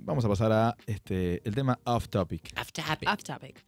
vamos a pasar a el tema off topic. Off topic.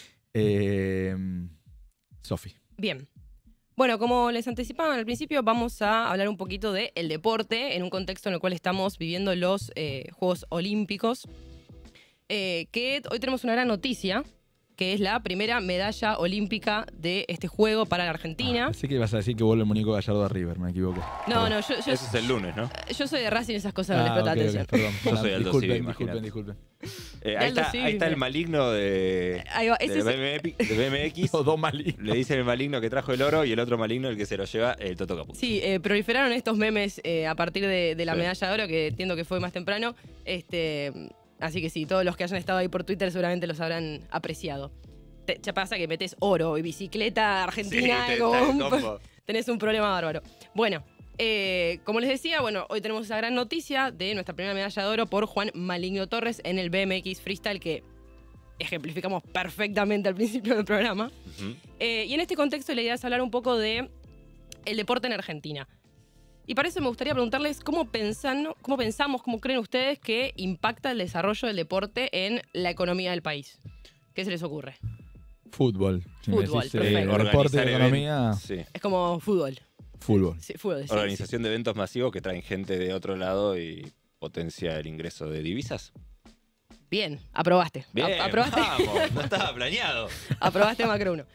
Sofi. Bien. Bueno, como les anticipaba al principio, vamos a hablar un poquito del deporte en un contexto en el cual estamos viviendo los Juegos Olímpicos. Que hoy tenemos una gran noticia, que es la primera medalla olímpica de este juego para la Argentina. Pensé que ibas a decir que vuelve el muñeco Gallardo a River, me equivoqué. No, yo Eso es el lunes, ¿no? yo soy de Racing y esas cosas no les presta atención. Perdón. Yo soy Aldo Civi, Disculpen. Ahí está el maligno de Ahí va, ese de BMX. Los dos malignos. Le dicen el maligno que trajo el oro y el otro maligno el que se lo lleva, el Toto Caput. Sí, proliferaron estos memes a partir de la Sí. medalla de oro, que entiendo que fue más temprano. Así que sí, todos los que hayan estado ahí por Twitter seguramente los habrán apreciado. Ya pasa que metes oro y bicicleta argentina, Sí, como está el combo. tenés un problema bárbaro. Bueno, como les decía, hoy tenemos esa gran noticia de nuestra primera medalla de oro por Juan Maligno Torres en el BMX Freestyle, que ejemplificamos perfectamente al principio del programa. Ujú. Y en este contexto la idea es hablar un poco de el deporte en Argentina. Y para eso me gustaría preguntarles cómo pensamos, cómo creen ustedes que impacta el desarrollo del deporte en la economía del país. ¿Qué se les ocurre? Fútbol. Si me Fútbol, decís, perfecto. deporte y Organizar economía, Sí. Es como fútbol. fútbol. Sí, fútbol, sí, Organización de eventos masivos que traen gente de otro lado y potencia el ingreso de divisas. sí. Bien, aprobaste. Bien, Aprobaste, vamos, no estaba planeado. aprobaste Macro 1.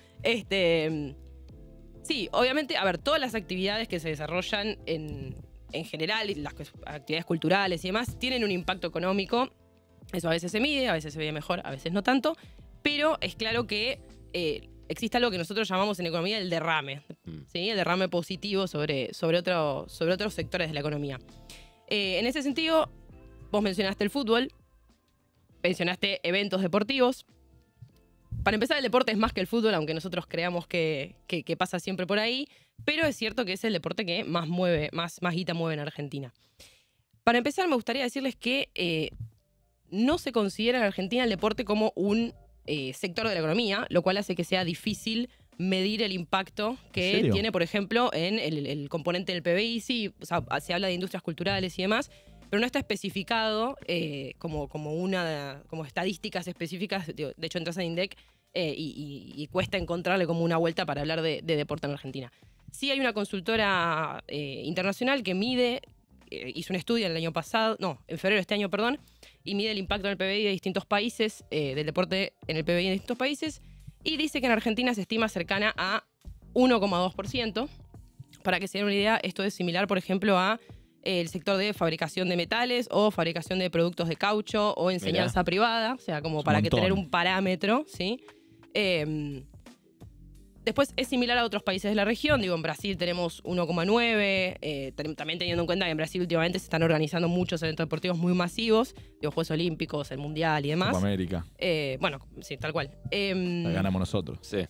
Sí, obviamente, a ver, todas las actividades que se desarrollan en general, y las actividades culturales y demás, tienen un impacto económico. Eso a veces se mide, a veces se ve mejor, a veces no tanto. Pero es claro que existe algo que nosotros llamamos en economía el derrame, ¿sí? El derrame positivo sobre otros sectores de la economía. En ese sentido, vos mencionaste el fútbol, mencionaste eventos deportivos. Para empezar, el deporte es más que el fútbol, aunque nosotros creamos que pasa siempre por ahí, pero es cierto que es el deporte que más guita mueve en Argentina. Para empezar, me gustaría decirles que no se considera en Argentina el deporte como un sector de la economía, lo cual hace que sea difícil medir el impacto que tiene, por ejemplo, en el componente del PBI. Sí, o sea, se habla de industrias culturales y demás, pero no está especificado como estadísticas específicas. De hecho, entras en INDEC y cuesta encontrarle como una vuelta para hablar de deporte en Argentina. Sí hay una consultora internacional que mide, hizo un estudio en febrero de este año, perdón, y mide el impacto en el PBI de distintos países, del deporte en el PBI de distintos países, y dice que en Argentina se estima cercana a 1,2%. Para que se den una idea, esto es similar, por ejemplo, a el sector de fabricación de metales o fabricación de productos de caucho o enseñanza privada, o sea, como para que tener un parámetro, ¿sí? Después es similar a otros países de la región. Digo, en Brasil tenemos 1,9. También teniendo en cuenta que en Brasil últimamente se están organizando muchos eventos deportivos muy masivos. Digo, Juegos Olímpicos, el Mundial y demás. Copa América. Bueno, sí, tal cual. La ganamos nosotros. Sí.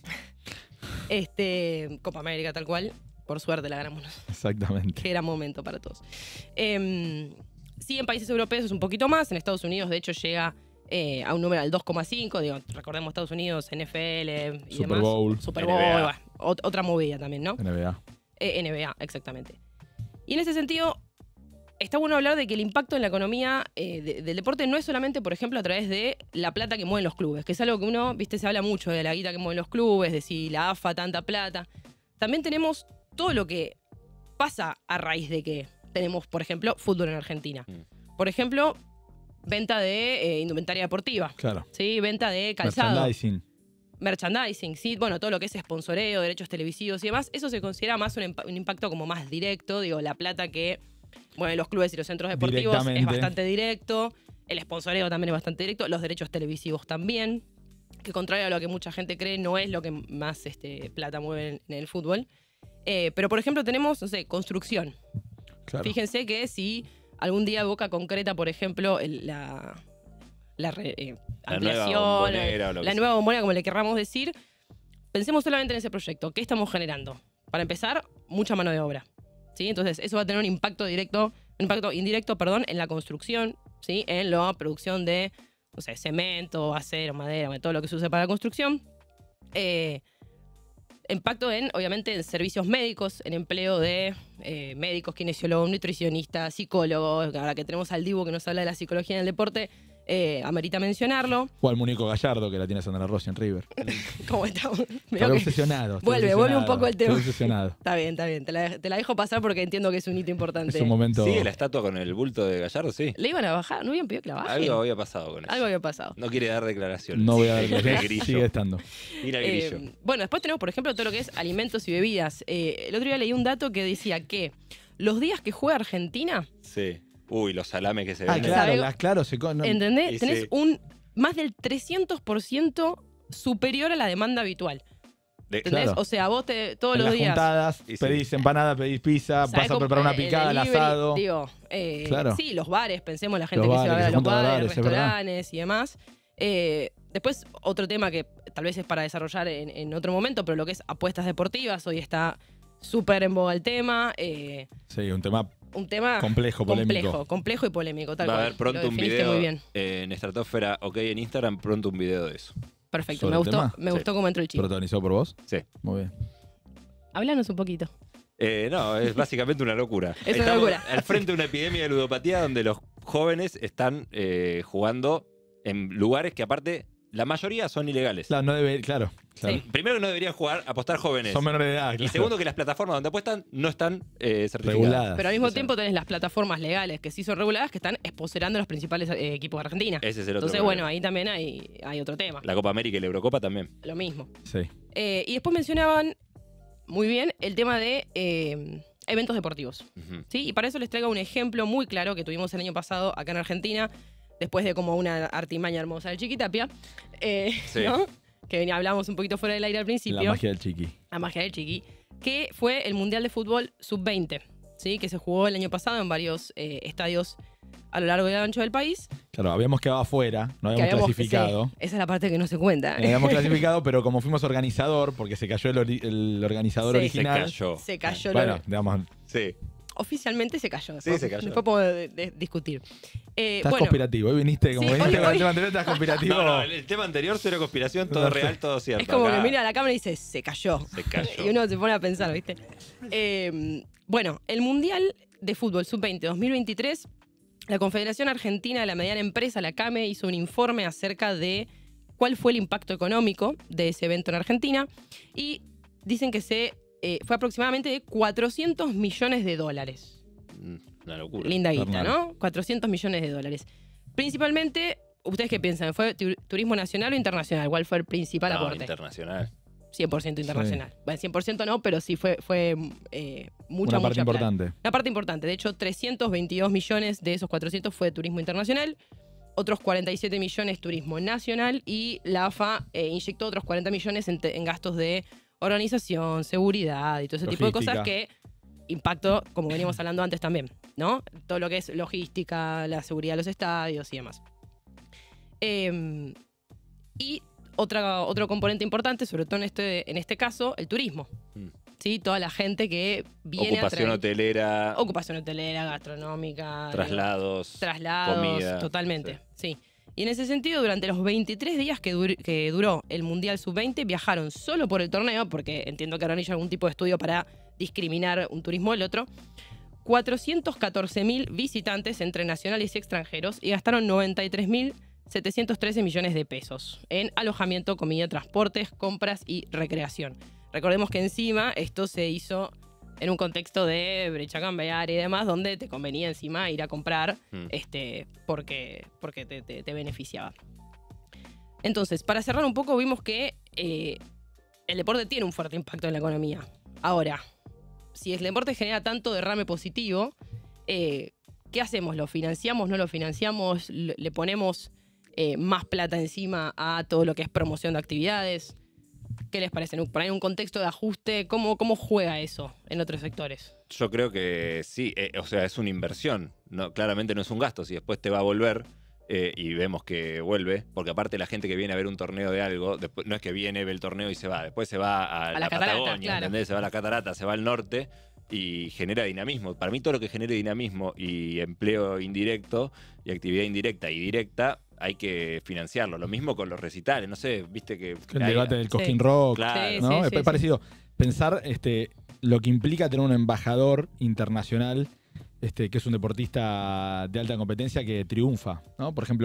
Copa América, tal cual. Por suerte la ganamos. Exactamente. Que era momento para todos. Sí, en países europeos es un poquito más. En Estados Unidos, de hecho, llega a un número al 2,5. Digo, recordemos Estados Unidos, NFL y Super demás. Bowl. Super Bowl. NBA. Bueno, otra movida también, ¿no? NBA. NBA, exactamente. Y en ese sentido, está bueno hablar de que el impacto en la economía del deporte no es solamente, por ejemplo, a través de la plata que mueven los clubes, que es algo que uno, viste, se habla mucho de la guita que mueven los clubes, de si la AFA tanta plata. También tenemos todo lo que pasa a raíz de que tenemos, por ejemplo, fútbol en Argentina. Por ejemplo, venta de indumentaria deportiva. Claro. ¿Sí? Venta de calzado. Merchandising. Sí. Bueno, todo lo que es sponsoreo, derechos televisivos y demás, eso se considera más un impacto como más directo. Digo, la plata que mueven los clubes y los centros deportivos es bastante directo. El sponsoreo también es bastante directo. Los derechos televisivos también. Que contrario a lo que mucha gente cree, no es lo que más plata mueve en el fútbol. Pero, por ejemplo, tenemos, no sé, construcción. Claro. Fíjense que si algún día Boca concreta, por ejemplo, la ampliación, la nueva bombonera, como le querramos decir, pensemos solamente en ese proyecto. ¿Qué estamos generando? Para empezar, mucha mano de obra, ¿sí? Entonces, eso va a tener un impacto indirecto, en la construcción, ¿sí? En la producción de, no sé, cemento, acero, madera, todo lo que se usa para la construcción. Impacto obviamente, en servicios médicos, en empleo de médicos, kinesiólogos, nutricionistas, psicólogos. Ahora que tenemos al Dibu que nos habla de la psicología en el deporte, amerita mencionarlo. O al muñeco Gallardo, que la tiene Sandra Rossi en River. ¿Cómo estamos? Estoy obsesionado. Vuelve un poco el tema. Estoy obsesionado. Está bien. Te la dejo pasar porque entiendo que es un hito importante. Es un momento... ¿Sigue la estatua con el bulto de Gallardo? Sí. ¿Le iban a bajar? ¿No habían pedido que la bajen? Algo había pasado con eso. Algo había pasado. No quiere dar declaraciones. No voy a Mira ver, el grillo. sigue estando. Mira el grillo. Bueno, después tenemos, por ejemplo, todo lo que es alimentos y bebidas. El otro día leí un dato que decía que los días que juega Argentina, Sí. Uy, los salames que se Ah, ven. claro, ¿Sabe? claro. ¿entendés? Y Tenés sí. un más del 300% superior a la demanda habitual. ¿Entendés? Claro. O sea, vos todos En los las días... juntadas, Y sí. pedís empanada, pedís pizza, ¿sabés vas a preparar una picada, el delivery? asado. Digo, Claro. sí, los bares, pensemos la gente Los que se va a bares, ver a que se los juntan a bares, bares, es verdad. restaurantes y demás. Después, otro tema que tal vez es para desarrollar en otro momento, pero lo que es apuestas deportivas, hoy está súper en boga el tema. Sí, un tema Un tema complejo, polémico. complejo y polémico, tal Va a cual. haber pronto Lo un definiste video muy bien. en Estratosfera, ok, en Instagram, pronto un video de eso. Perfecto, ¿Sobre me el gustó, tema? me Sí. gustó cómo entró el chico. ¿Protagonizado por vos? Sí. Muy bien. Háblanos un poquito. No, es básicamente una locura. Es una Estamos locura. al frente de una epidemia de ludopatía donde los jóvenes están jugando en lugares que aparte la mayoría son ilegales. Claro, no debe, claro. Sí. Primero que no deberían jugar, apostar jóvenes. Son menores de edad, Y claro. segundo que las plataformas donde apuestan no están certificadas. Reguladas. Pero al mismo Sí. tiempo tenés las plataformas legales que sí son reguladas que están exposerando a los principales equipos de Argentina. Ese es el otro Entonces, problema. bueno, ahí también hay otro tema. La Copa América y la Eurocopa también. Lo mismo. Sí. Y después mencionaban muy bien el tema de eventos deportivos. Ujú. ¿Sí? Y para eso les traigo un ejemplo muy claro que tuvimos el año pasado acá en Argentina, después de como una artimaña hermosa del Chiquitapia, Sí. ¿no? Que hablamos un poquito fuera del aire al principio. La magia del chiqui. La magia del Chiqui, que fue el Mundial de Fútbol Sub-20, ¿sí? Que se jugó el año pasado en varios estadios a lo largo y ancho del país. Claro, habíamos quedado afuera, no Que habíamos clasificado. sí, esa es la parte que no se cuenta. Habíamos clasificado, pero como fuimos organizador, porque se cayó el organizador Sí. Se original. cayó. Se cayó. Bueno, digamos, Sí. Oficialmente se cayó. Sí, se cayó. Después podemos discutir. estás Bueno, conspirativo. Hoy viniste, como Sí, viniste hoy- con el tema anterior, estás conspirativo. No, el tema anterior, cero conspiración, todo No, real, todo cierto. es como Acá que mira a la cámara y dice, se cayó. Se cayó. Y uno se pone a pensar, ¿viste? Bueno, el Mundial de Fútbol Sub-20 2023, la Confederación Argentina de la Mediana Empresa, la CAME, hizo un informe acerca de cuál fue el impacto económico de ese evento en Argentina y dicen que fue aproximadamente de 400 millones de dólares. Una locura. Linda guita, Normal. ¿no? 400 millones de dólares. Principalmente, ¿ustedes qué piensan? ¿Fue turismo nacional o internacional? ¿Cuál fue el principal No, aporte? internacional. 100% internacional. Bueno, 100% no, pero sí fue mucha, Una parte mucha plata. importante. Una parte importante. De hecho, 322 millones de esos 400 fue turismo internacional, otros 47 millones turismo nacional y la AFA inyectó otros 40 millones en gastos de organización, seguridad y todo ese tipo de cosas Logística. que impactó, como veníamos hablando antes también, ¿no? Todo lo que es logística, la seguridad de los estadios y demás. Y otro componente importante, sobre todo en este caso, el turismo. Mm. ¿Sí? Toda la gente que viene Ocupación a traer... hotelera, Ocupación hotelera, gastronómica. traslados, comida. Totalmente, sí. Y en ese sentido, durante los 23 días que duró el Mundial Sub-20, viajaron solo por el torneo, porque entiendo que habrán hecho algún tipo de estudio para discriminar un turismo del otro, 414.000 visitantes entre nacionales y extranjeros y gastaron 93.713 millones de pesos en alojamiento, comida, transportes, compras y recreación. Recordemos que encima esto se hizo en un contexto de brecha cambiaria y demás, donde te convenía encima ir a comprar porque te beneficiaba. Entonces, para cerrar un poco, vimos que el deporte tiene un fuerte impacto en la economía. Ahora, si el deporte genera tanto derrame positivo, ¿qué hacemos? ¿Lo financiamos? ¿No lo financiamos? ¿Le ponemos más plata encima a todo lo que es promoción de actividades? ¿Qué les parece? Por ahí en un contexto de ajuste, ¿cómo juega eso en otros sectores? Yo creo que sí, o sea, es una inversión. No, claramente no es un gasto. Si después te va a volver y vemos que vuelve, porque aparte la gente que viene a ver un torneo de algo, después, no es que viene, ve el torneo y se va, después se va a la catarata, Patagonia, claro. ¿entendés? Se va a la catarata, se va al norte y genera dinamismo. Para mí todo lo que genere dinamismo y empleo indirecto y actividad indirecta y directa, hay que financiarlo. Lo mismo con los recitales, no sé, viste que... El hay- debate del Cosquín Sí. Rock. Claro. Sí, ¿No? sí, Es parecido. Pensar lo que implica tener un embajador internacional que es un deportista de alta competencia que triunfa, ¿no? Por ejemplo,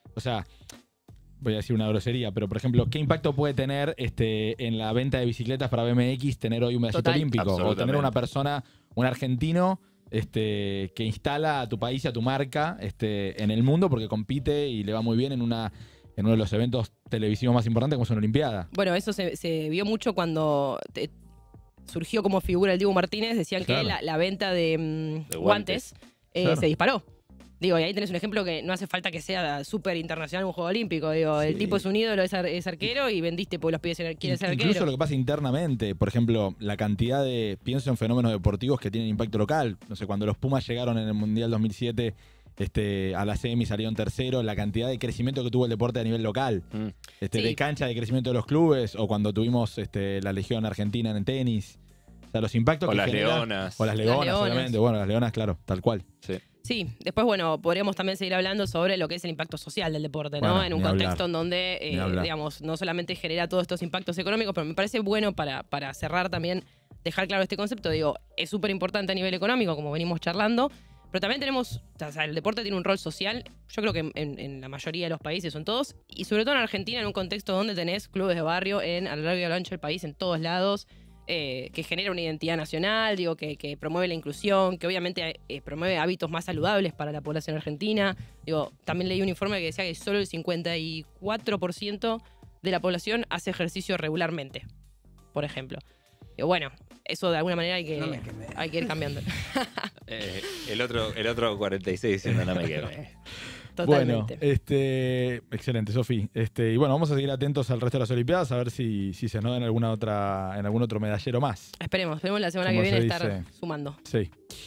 o sea, voy a decir una grosería, pero por ejemplo, ¿qué impacto puede tener en la venta de bicicletas para BMX tener hoy un medallista Total. olímpico? O tener Absolutamente. una persona, un argentino, que instala a tu país y a tu marca en el mundo porque compite y le va muy bien en uno de los eventos televisivos más importantes como es una Olimpiada. Bueno, eso se vio mucho cuando surgió como figura el Dibu Martínez. Decían Claro. que la venta de De guantes Claro. se disparó. Digo, y ahí tenés un ejemplo que no hace falta que sea súper internacional un juego olímpico. Digo, el Sí. tipo es un ídolo, es arquero y vendiste porque los pibes quieren ser Incluso arquero. lo que pasa internamente, por ejemplo, la cantidad pienso en fenómenos deportivos que tienen impacto local. No sé, cuando los Pumas llegaron en el Mundial 2007 a la semi, salieron tercero, la cantidad de crecimiento que tuvo el deporte a nivel local. Mm. Sí. De cancha, de crecimiento de los clubes, o cuando tuvimos la Legión Argentina en el tenis. O sea, los impactos O que las genera- leonas. O las leonas, leonas. obviamente. Bueno, las leonas, claro, tal cual. Sí. Sí, después, bueno, podríamos también seguir hablando sobre lo que es el impacto social del deporte, ¿no? Bueno, En un ni contexto hablar. en donde, Ni hablar. digamos, no solamente genera todos estos impactos económicos, pero me parece bueno para cerrar también, dejar claro este concepto. Digo, es súper importante a nivel económico, como venimos charlando, pero también tenemos, o sea, el deporte tiene un rol social, yo creo que en la mayoría de los países son todos, y sobre todo en Argentina, en un contexto donde tenés clubes de barrio a lo largo y a lo ancho del país, en todos lados, que genera una identidad nacional, digo, que promueve la inclusión, que obviamente promueve hábitos más saludables para la población argentina. Digo, también leí un informe que decía que solo el 54% de la población hace ejercicio regularmente, por ejemplo. Digo, bueno, eso de alguna manera hay que ir cambiando. El otro 46 diciendo no me queme. Totalmente. Bueno, excelente, Sofi. Y bueno, vamos a seguir atentos al resto de las Olimpiadas a ver si se nos da en algún otro medallero más. Esperemos la semana Como que viene se estar dice. sumando. Sí.